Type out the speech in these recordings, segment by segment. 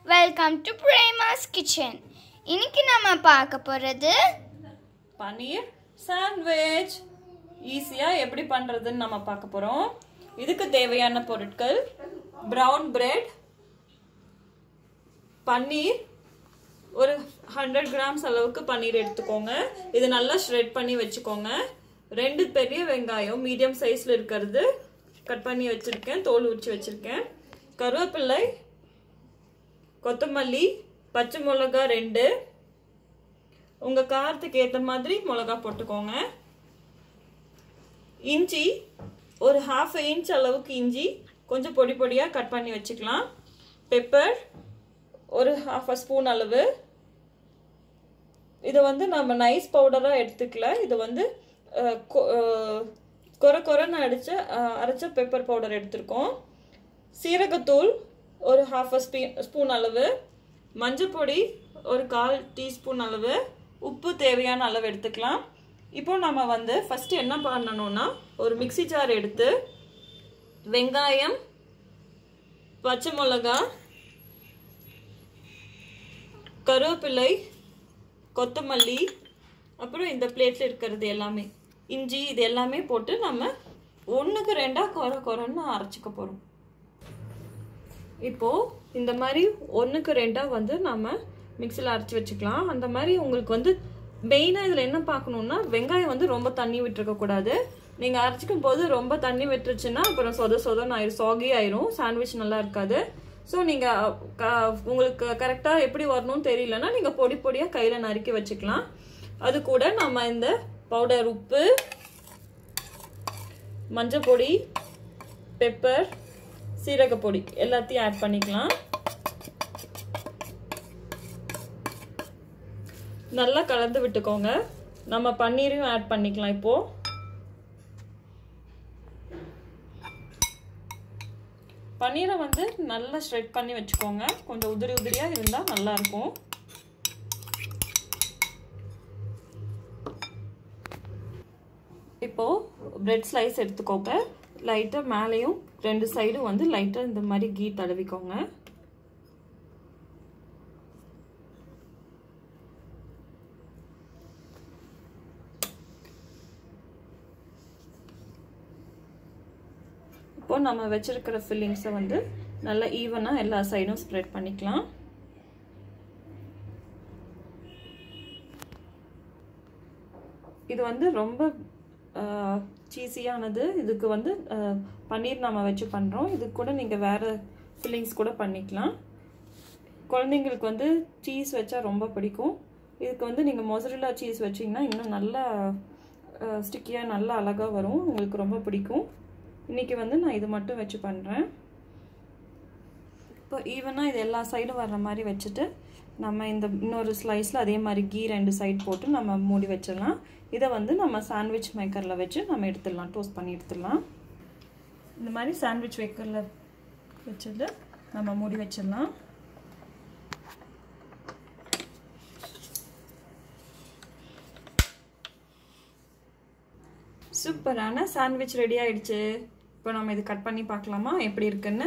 Welcome to Prema's kitchen. இன்னைக்கு நம்ம பார்க்க போறது பன்னீர் சாண்ட்விச். ஈஸியா எப்படி பண்றதுன்னு நம்ம பார்க்க போறோம். இதுக்கு தேவையான பொருட்கள்: பிரவுன் பிரெட், பன்னீர், ஒரு 100 கிராம்ஸ் அளவுக்கு பன்னீர் எடுத்துக்கோங்க. இது நல்லா ஷ்ரெட் பண்ணி வச்சுக்கோங்க. 2 பெரிய வெங்காயம் மீடியம் சைஸ்ல இருக்கிறது கட் பண்ணி வச்சிருக்கேன், தோல் உரிச்சு வச்சிருக்கேன். கருவேப்பிலை, கொத்தமல்லி, பச்சை மிளகா 2, உங்க காரத்துக்கு ஏற்ற மாதிரி மிளகா போட்டுக்கோங்க. இஞ்சி ஒரு 1/2 இன்ச் அளவுக்கு இஞ்சி கொஞ்சம் பொடி பொடியா கட் பண்ணி வச்சுக்கலாம். பெப்பர் ஒரு 1/2 ஸ்பூன் அளவு. இது வந்து நம்ம நைஸ் பவுடரா எடுத்துக்கல, இது வந்து கொரன்னு அரைச்ச பெப்பர் பவுடர் எடுத்திருக்கோம். சீரகத்தூள் ஒரு 1/2 ஸ்பூன் அளவு, மஞ்சள் பொடி ஒரு 1/4 டீஸ்பூன் அளவு, உப்பு தேவையான அளவு எடுத்துக்கலாம். இப்போ நம்ம வந்து ஃபர்ஸ்ட் என்ன பண்ணணும்னா, ஒரு மிக்ஸி ஜார் எடுத்து வெங்காயம், பச்சை மிளகா, கருவேப்பிலை, கொத்தமல்லி, அப்புறம் இந்த பிளேட்ல இருக்கிறது எல்லாமே, இஞ்சி, இது எல்லாமே போட்டு நம்ம 1க்கு 2 கொரன்னு அரைச்சிக்க போறோம். இப்போ இந்த மாதிரி 1க்கு 2 வந்து நம்ம மிக்ஸில அரைச்சி வச்சுக்கலாம். அந்த மாதிரி உங்களுக்கு வந்து மெயினா இதுல என்ன பார்க்கணும்னா, வெங்காயம் வந்து ரொம்ப தண்ணி விட்டுருக்க கூடாது. நீங்க அரைச்சிக்கும் போது ரொம்ப தண்ணி விட்டுருச்சுன்னா அப்புறம் சொதன்னு ஆயிரும், சாகி ஆயிரும், சாண்ட்விச் நல்லா இருக்காது. ஸோ நீங்க உங்களுக்கு கரெக்டா எப்படி வரணும்னு தெரியலன்னா நீங்க பொடி பொடியா கையில நறுக்கி வச்சுக்கலாம். அது கூட நம்ம இந்த பவுடர், உப்பு, மஞ்சள் பொடி, பெப்பர், சீரக பொடி எல்லாத்தையும் ஆட் பண்ணிக்கலாம். நல்லா கலந்து விட்டுக்கோங்க. நம்ம பன்னீரையும் ஆட் பண்ணிக்கலாம். இப்போ பன்னீரை வந்து நல்லா ஷ்ரெட் பண்ணி வச்சுக்கோங்க. கொஞ்சம் உதிரி உதிரியா இருந்தா நல்லா இருக்கும். இப்போ பிரெட் ஸ்லைஸ் எடுத்துக்கோங்க. லைட்டா மேலேயும் 2 சைடும் வந்து லைட்டா இந்த மாதிரி கீ தடவிக்கோங்க. இப்போ நம்ம வச்சிருக்கிற ஃபில்லிங்ஸை வந்து நல்லா ஈவனா எல்லா சைடும் ஸ்ப்ரெட் பண்ணிக்கலாம். இது வந்து ரொம்ப சீஸியானது. இதுக்கு வந்து பன்னீர் நம்ம வச்சு பண்ணுறோம். இது கூட நீங்கள் வேறு ஃபில்லிங்ஸ் கூட பண்ணிக்கலாம். குழந்தைங்களுக்கு வந்து சீஸ் வச்சா ரொம்ப பிடிக்கும். இதுக்கு வந்து நீங்கள் மொசரெல்லா சீஸ் வச்சிங்கன்னா இன்னும் நல்லா ஸ்டிக்கியாக நல்லா அழகாக வரும், உங்களுக்கு ரொம்ப பிடிக்கும். இன்றைக்கி வந்து நான் இது மட்டும் வச்சு பண்ணுறேன். இப்போ ஈவனாக இது எல்லா சைடும் வர்ற மாதிரி வச்சுட்டு நம்ம இந்த இன்னொரு ஸ்லைஸில் அதே மாதிரி கீ 2 சைடு போட்டு நம்ம மூடி வச்சிடலாம். இதை வந்து நம்ம சாண்ட்விச் மேக்கரில் வச்சு நம்ம எடுத்துடலாம், டோஸ்ட் பண்ணி எடுத்துடலாம். இந்த மாதிரி சாண்ட்விச் மேக்கரில் வச்சுட்டு நம்ம மூடி வச்சிடலாம். சூப்பரான சாண்ட்விச் ரெடி ஆயிடுச்சு. இப்போ நம்ம இது கட் பண்ணி பார்க்கலாமா எப்படி இருக்குன்னு.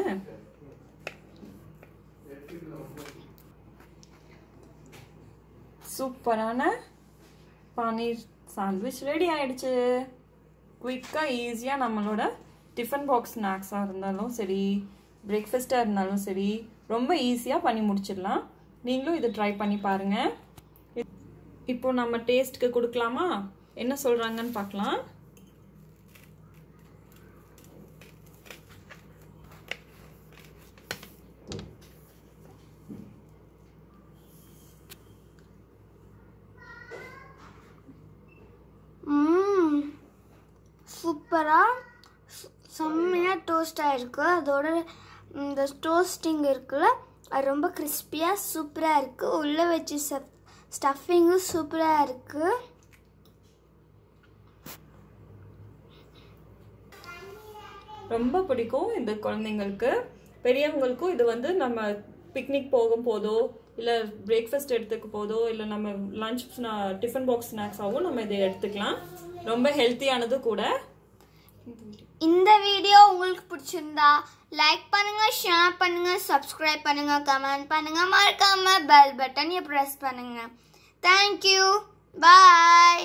சூப்பரான பன்னீர் சாண்ட்விச் ரெடி ஆயிடுச்சு. குயிக்காக ஈஸியாக நம்மளோட டிஃபன் பாக்ஸ் ஸ்நாக்ஸாக இருந்தாலும் சரி, பிரேக்ஃபாஸ்ட்டாக இருந்தாலும் சரி, ரொம்ப ஈஸியாக பண்ணி முடிச்சிடலாம். நீங்களும் இதை ட்ரை பண்ணி பாருங்க. இப்போ நம்ம டேஸ்ட்டுக்கு கொடுக்கலாமா, என்ன சொல்கிறாங்கன்னு பார்க்கலாம். சூப்பராக செம்மையாக டோஸ்ட் ஆகிருக்கு. அதோட இந்த டோஸ்டிங் இருக்குல்ல, அது ரொம்ப கிறிஸ்பியாக சூப்பராக இருக்குது. உள்ளே வச்சு ஸ்டஃபிங்கும் சூப்பராக இருக்குது. ரொம்ப பிடிக்கும் இந்த குழந்தைங்களுக்கு. பெரியவங்களுக்கும் இது வந்து நம்ம பிக்னிக் போகும் போதோ இல்லை பிரேக்ஃபாஸ்ட் எடுத்துக்க போதோ இல்லை நம்ம லஞ்ச் டிஃபன் பாக்ஸ் ஸ்நாக்ஸாகவும் நம்ம இதை எடுத்துக்கலாம். ரொம்ப ஹெல்த்தியானது கூட. இந்த வீடியோ உங்களுக்கு பிடிச்சிருந்தா லைக் பண்ணுங்க, ஷேர் பண்ணுங்க, சப்ஸ்கிரைப் பண்ணுங்க, கமெண்ட் பண்ணுங்க, மறக்காம பெல் பட்டனை பிரஸ் பண்ணுங்க. Thank you. Bye.